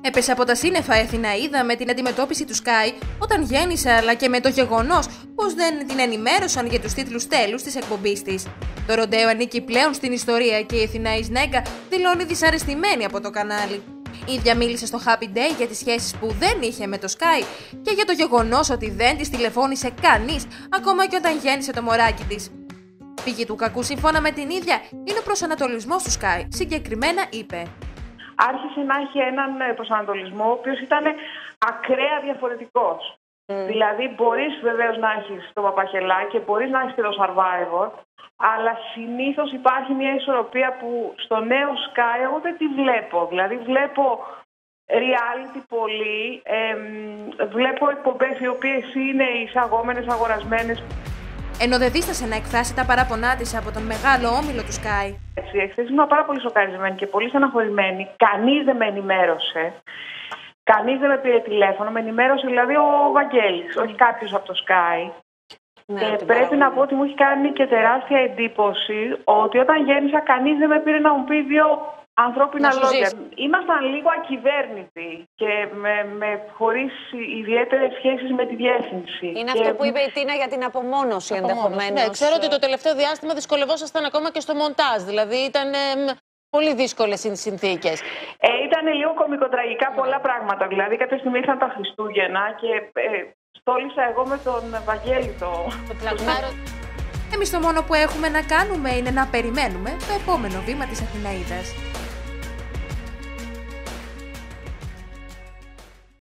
Έπεσε από τα σύννεφα η Αθηναίδα με την αντιμετώπιση του Sky όταν γέννησε, αλλά και με το γεγονός πως δεν την ενημέρωσαν για τους τίτλους τέλους της εκπομπής της. Το ροντέο ανήκει πλέον στην ιστορία και η Αθηναή Σνέγκα δηλώνει δυσαρεστημένη από το κανάλι. Η ίδια μίλησε στο Happy Day για τις σχέσεις που δεν είχε με το Sky και για το γεγονός ότι δεν της τηλεφώνησε κανείς, ακόμα και όταν γέννησε το μωράκι της. Πηγή του κακού, σύμφωνα με την ίδια, είναι ο προσανατολισμός του Sky. Συγκεκριμένα είπε: άρχισε να έχει έναν προσανατολισμό, ο οποίος ήταν ακραία διαφορετικός. Δηλαδή, μπορείς βεβαίως να έχεις το Παπαχελά και μπορείς να έχεις και το Survivor, αλλά συνήθως υπάρχει μια ισορροπία που στο νέο Sky εγώ δεν τη βλέπω. Δηλαδή, βλέπω reality πολύ, βλέπω εκπομπές οι οποίες είναι εισαγόμενες, αγορασμένες. Ενώ δεν δίστασε να εκφράσει τα παράπονά της από τον μεγάλο όμιλο του Sky. Εχθές ήμουν πάρα πολύ σοκαρισμένη και πολύ στεναχωρημένη. Κανείς δεν με ενημέρωσε. Κανείς δεν με πήρε τηλέφωνο. Με ενημέρωσε δηλαδή ο Βαγγέλης, όχι κάποιος από το Sky. Ναι, και πρέπει να πω ότι μου έχει κάνει και τεράστια εντύπωση ότι όταν γέννησα κανείς δεν με πήρε να μου πει δύο ανθρώπινα λόγια. Ήμασταν λίγο ακυβέρνητοι και χωρίς ιδιαίτερες σχέσεις με τη διεύθυνση. Είναι αυτό που είπε η Τίνα για την απομόνωση ενδεχομένως. Ναι, ξέρω ότι το τελευταίο διάστημα δυσκολευόσασταν ακόμα και στο μοντάζ. Δηλαδή ήταν πολύ δύσκολες οι συνθήκες. Ήταν λίγο κωμικοτραγικά πολλά πράγματα. Δηλαδή κάποια στιγμή ήρθαν τα Χριστούγεννα και στόλισα εγώ με τον Βαγγέλη το πλακμάρο. Εμείς το μόνο που έχουμε να κάνουμε είναι να περιμένουμε το επόμενο βήμα της Αθηναίδας.